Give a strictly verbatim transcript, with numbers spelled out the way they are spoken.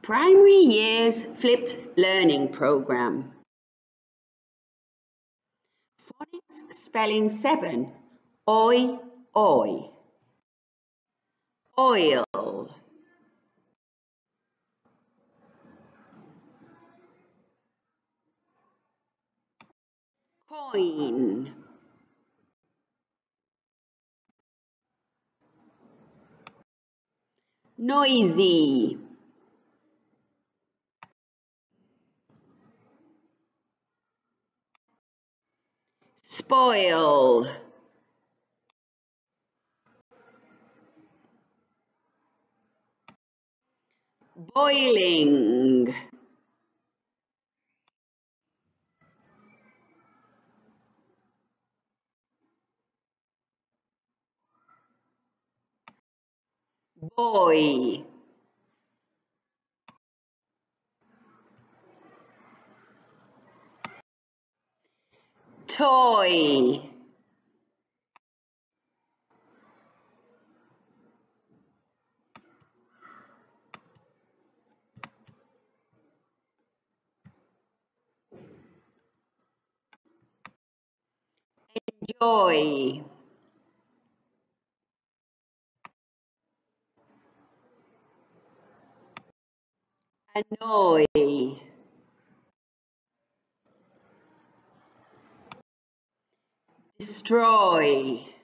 Primary Years Flipped Learning Program. Phonics Spelling seven. Oi, oi. Oil. Coin. Noisy. Spoil. Boiling. Boy. Toy. Enjoy. Annoy. Destroy.